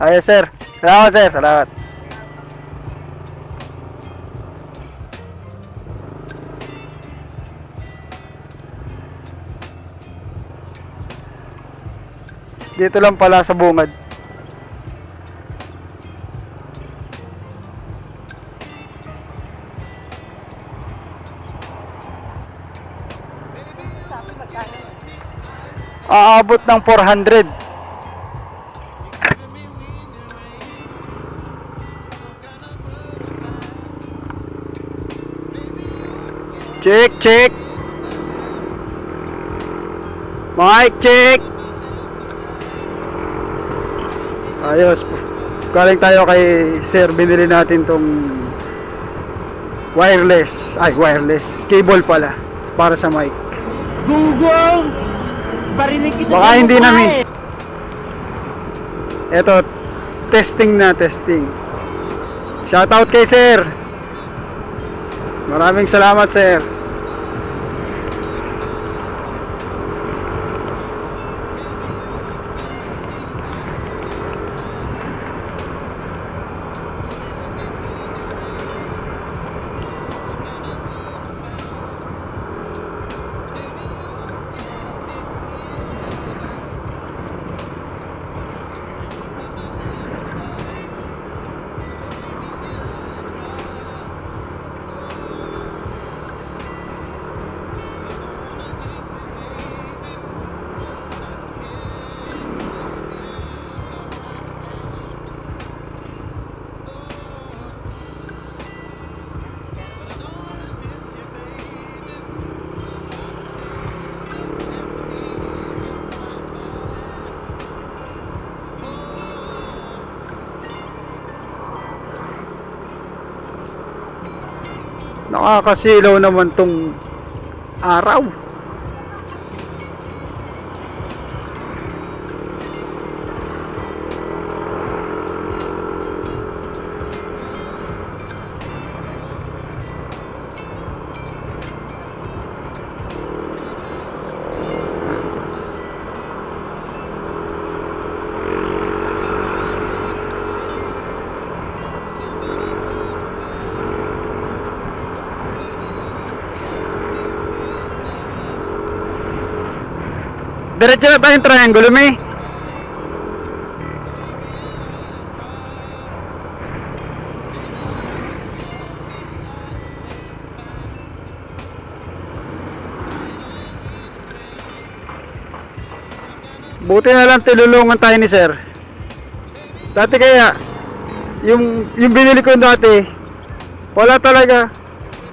Ayos sir. Salamat sir, salamat. Dito lang pala sa bungad. Aabot ng 400. Check, check. Mic check. Ayos. Galing tayo kay sir, binili natin tong wireless. Ay, wireless. Cable pala. Para sa mic. Gunggong! Barinig kita Baka sa hindi mukha namin. eh. Eto, testing na, testing. Shoutout kay sir. Maraming salamat sir. Nakakasilaw naman tong araw. Diretso na tayong triangle, may. Buti na lang tinulungan tayo ni sir. Dati kaya yung binili ko dati wala talaga.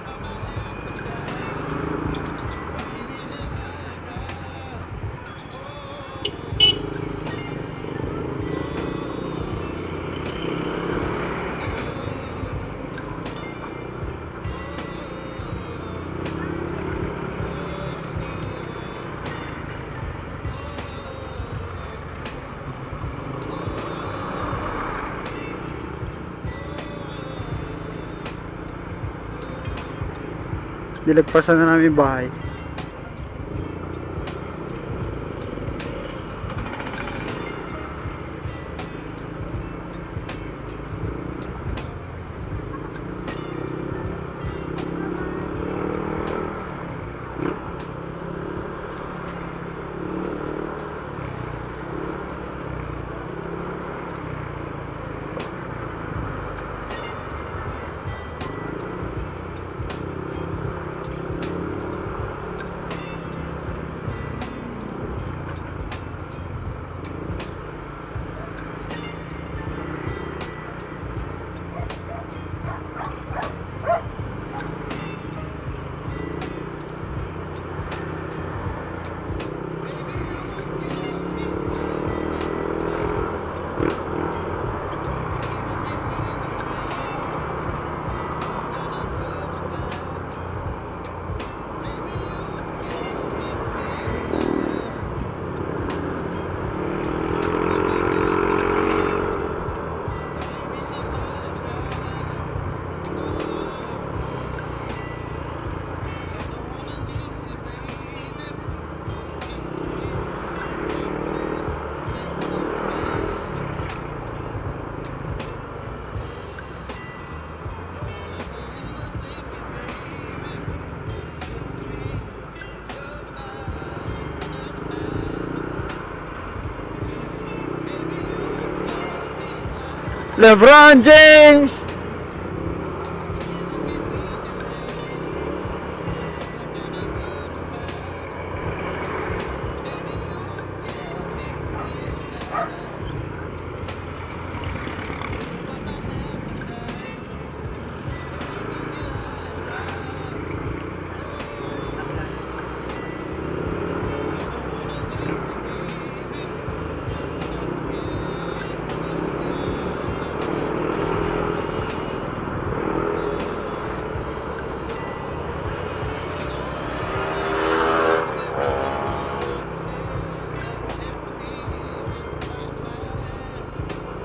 Nilagpasan na namin bahay. LeBron James!